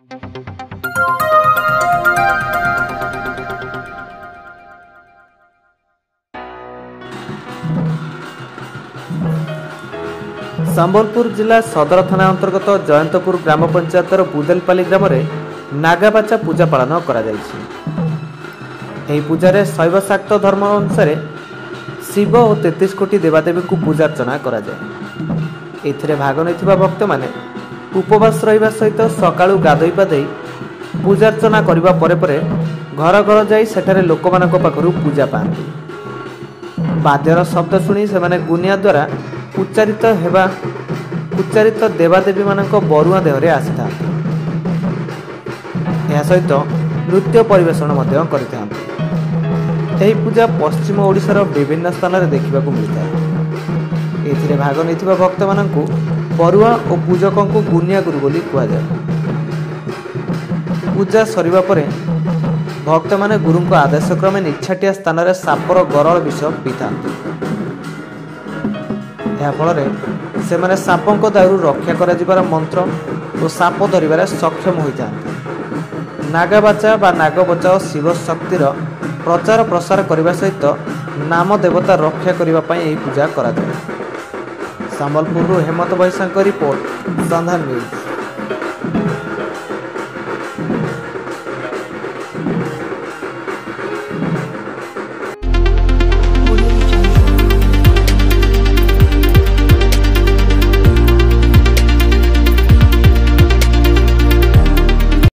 संबलपुर जिला सदर थाना अंतर्गत जयंतपुर ग्राम पंचायतर बुदेलपाली ग्राम में नागाबाचा पूजा पालन करा जायछि। एही पूजारे शैव शाक्त धर्म अनुसार शिव और 33 कोटी देवादेवी को पूजा अर्चना करा जाए। एथिरे भाग नैथिबा भक्त माने उपवास रहिबा सहित सकाळु गाधोई पाधोई पूजा अर्चना करिबा परे परे घर घर जाई सेठारे लोकमानक पाखरु पूजा पाआंती। बाद्यर शब्द शुणी सेमाने गुनिया द्वारा उच्चारित देवादेवी मानक बरुआ देहरे आसीथांती। यह सहित नृत्य परिवेषण मध्य करिथांती। एही पूजा पश्चिम ओडिशार विभिन्न स्थान में देखा मिलता है। एथिरे भाग नैथिबा भक्त मानकु बरुआ और पूजकों को गुनिया गुरु बोली कहुए। पूजा सरिबा परे भक्त माने गुरु को आदेश क्रमे निछाटिया स्थान में सापर गरल विष पीथांती। यह फल से माने सापों दायु रक्षा कर मंत्र और साप धरबार सक्षम होता। नागाबाचा बा नाग बचाओ शिव शक्तिर प्रचार प्रसार करने सहित नाम देवता रक्षा करने पूजा करा जाए। संबलपुर हेमंत बैसांक रिपोर्ट संधान न्यूज।